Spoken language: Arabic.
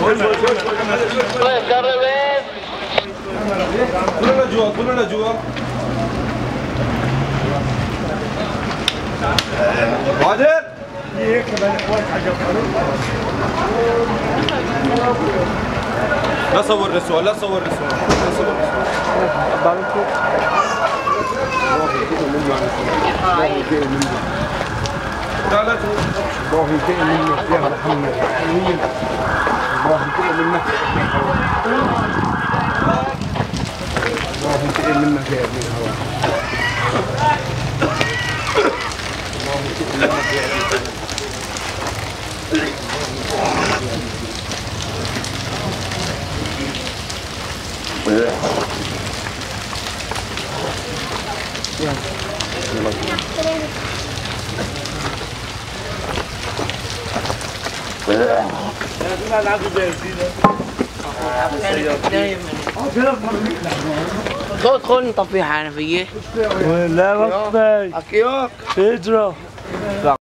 كلنا جوا كلنا جوا. بعدين لا صور نسوان لا صور نسوان لا صور لا لا الله ينتقم منك يا محمد. امين. الله ينتقم منك. الله ينتقم منك يا ابن الهوى. الله ينتقم منك يا ابن خد نطفي حنفية. لا بطل. أكيوك. اجرى.